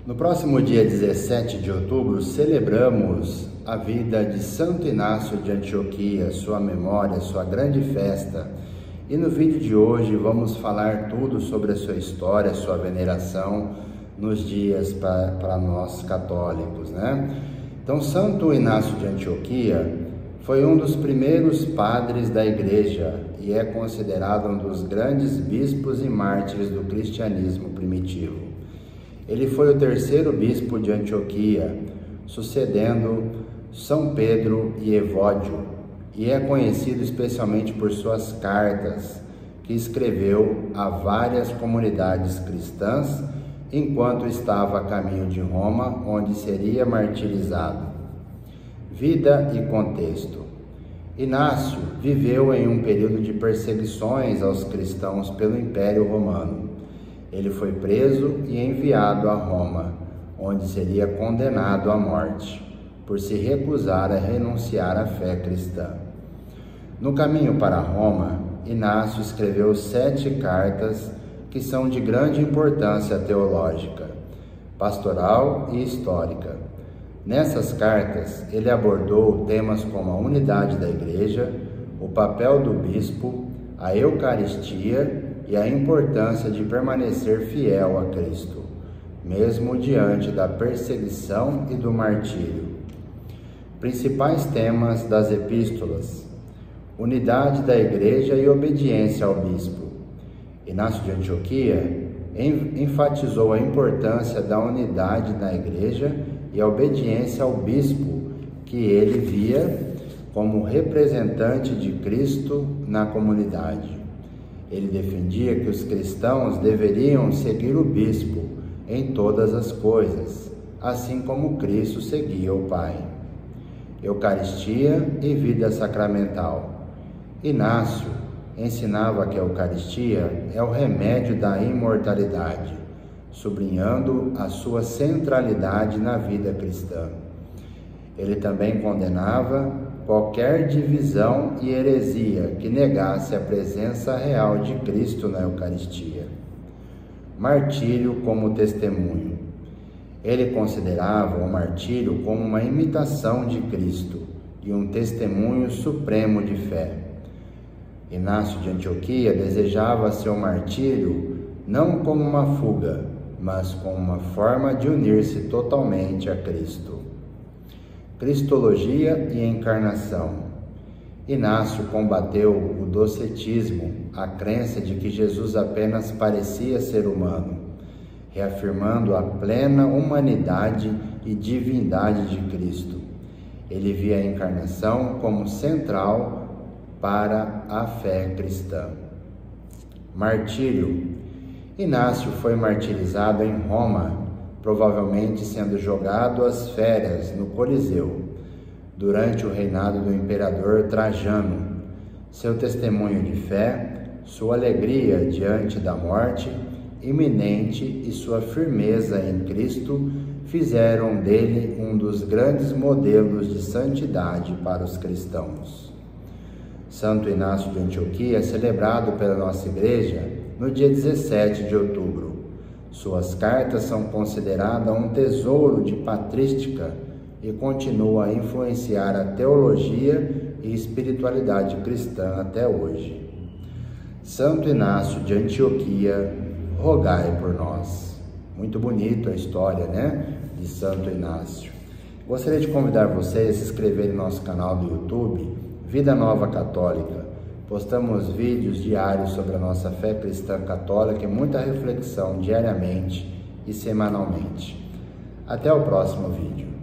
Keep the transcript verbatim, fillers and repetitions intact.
No próximo dia dezessete de outubro, celebramos a vida de Santo Inácio de Antioquia, sua memória, sua grande festa. E no vídeo de hoje vamos falar tudo sobre a sua história, sua veneração nos dias para nós católicos, né? Então, Santo Inácio de Antioquia foi um dos primeiros padres da Igreja e é considerado um dos grandes bispos e mártires do cristianismo primitivo. Ele foi o terceiro bispo de Antioquia, sucedendo São Pedro e Evódio, e é conhecido especialmente por suas cartas, que escreveu a várias comunidades cristãs enquanto estava a caminho de Roma, onde seria martirizado. Vida e contexto. Inácio viveu em um período de perseguições aos cristãos pelo Império Romano. Ele foi preso e enviado a Roma, onde seria condenado à morte, por se recusar a renunciar à fé cristã. No caminho para Roma, Inácio escreveu sete cartas que são de grande importância teológica, pastoral e histórica. Nessas cartas, ele abordou temas como a unidade da Igreja, o papel do bispo, a Eucaristia e a importância de permanecer fiel a Cristo, mesmo diante da perseguição e do martírio. Principais temas das epístolas: unidade da Igreja e obediência ao bispo. Inácio de Antioquia enfatizou a importância da unidade na Igreja e a obediência ao bispo, que ele via como representante de Cristo na comunidade. Ele defendia que os cristãos deveriam seguir o bispo em todas as coisas, assim como Cristo seguia o Pai. Eucaristia e vida sacramental. Inácio ensinava que a Eucaristia é o remédio da imortalidade, sublinhando a sua centralidade na vida cristã. Ele também condenava qualquer divisão e heresia que negasse a presença real de Cristo na Eucaristia. Martírio como testemunho. Ele considerava o martírio como uma imitação de Cristo e um testemunho supremo de fé. Inácio de Antioquia desejava seu martírio não como uma fuga, mas como uma forma de unir-se totalmente a Cristo. Cristologia e encarnação. Inácio combateu o docetismo, a crença de que Jesus apenas parecia ser humano, reafirmando a plena humanidade e divindade de Cristo. Ele via a encarnação como central para a fé cristã. Martírio. Inácio foi martirizado em Roma, provavelmente sendo jogado às feras no Coliseu, durante o reinado do imperador Trajano. Seu testemunho de fé, sua alegria diante da morte iminente e sua firmeza em Cristo fizeram dele um dos grandes modelos de santidade para os cristãos. Santo Inácio de Antioquia é celebrado pela nossa Igreja no dia dezessete de outubro. Suas cartas são consideradas um tesouro de patrística e continuam a influenciar a teologia e espiritualidade cristã até hoje. Santo Inácio de Antioquia, rogai por nós. Muito bonito a história, né, de Santo Inácio. Gostaria de convidar vocês a se inscreverem no nosso canal do YouTube, Vida Nova Católica. Postamos vídeos diários sobre a nossa fé cristã católica e muita reflexão diariamente e semanalmente. Até o próximo vídeo.